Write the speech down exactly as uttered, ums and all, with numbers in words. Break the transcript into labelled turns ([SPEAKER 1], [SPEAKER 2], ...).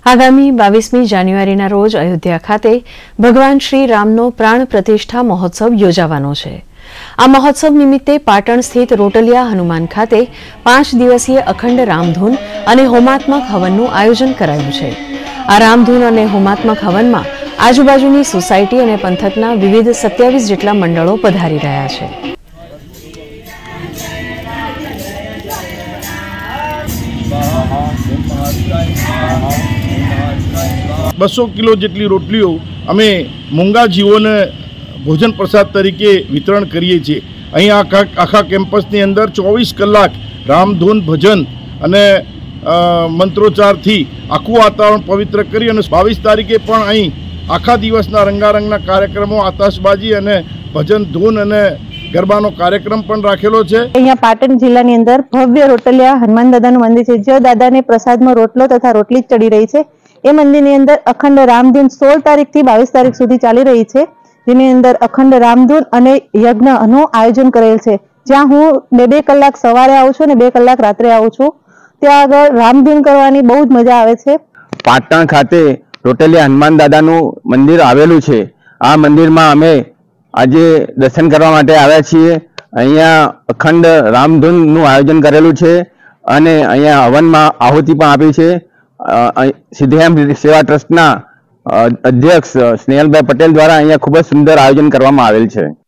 [SPEAKER 1] આગામી બાવીસમી જાન્યુઆરીના રોજ અયોધ્યા ખાતે ભગવાન શ્રી રામનો પ્રાણ પ્રતિષ્ઠા મહોત્સવ યોજાવાનો છે। આ મહોત્સવ નિમિત્તે પાટણ સ્થિત રોટલિયા હનુમાન ખાતે પાંચ દિવસીય અખંડ રામધૂન અને હોમાત્મક હવનનું આયોજન કરાયું છે। આ રામધૂન અને હોમાત્મક હવનમાં આજુબાજુની સોસાયટી અને પંથકના વિવિધ સત્યાવીસ જેટલા મંડળો પધારી રહ્યા છે।
[SPEAKER 2] बसो किलो जेटली रोटलीओ अमे मूंगा जीवोने भोजन प्रसाद तरीके वितरण करीए छीए। अहीं आखा आखा केम्पसनी अंदर चौबीस कलाक रामधून भजन अने मंत्रोच्चार थी आखुं वातावरण पवित्र करी अने बावीस तारीखे पण अहीं आखा दिवसना रंगारंगना कार्यक्रमों आतशबाजी अने भजन धून अने गरबानो कार्यक्रम पण राखेलो छे।
[SPEAKER 3] अहींया पाटण जिल्लानी अंदर भव्य रोटलिया हनुमान दादानुं मंदिर छे, जे दादाने प्रसादमां रोटलो तथा रोटली चढ़ी रही छे। ए मंदिरनी अंदर अखंड रामधून सोल तारीख थी बावीस तारीख सुधी चाली रही छे, जेनी अंदर अखंड रामधून अने यज्ञनुं आयोजन करेल छे। ज्यां हूँ बे बे कलाक सवारे आવું છું ને બે કલાક રાત્રે આવું છું। ત્યાં આગળ રામધૂન કરવાની બહુ જ મજા આવે છે।
[SPEAKER 4] પાટણ ખાતે રોટલિયા હનુમાન દાદાનું મંદિર આવેલું છે। આ મંદિરમાં અમે આજે દર્શન કરવા માટે આવ્યા છીએ। અહીંયા અખંડ રામધૂનનું આયોજન કરેલું છે અને અહીંયા હવનમાં આહુતિ પણ આપી છે। સિદ્ધિરામ સેવા ટ્રસ્ટના અધ્યક્ષ સ્નેહલભાઈ પટેલ દ્વારા અહીંયા ખૂબ જ સુંદર આયોજન કરવામાં આવેલ છે।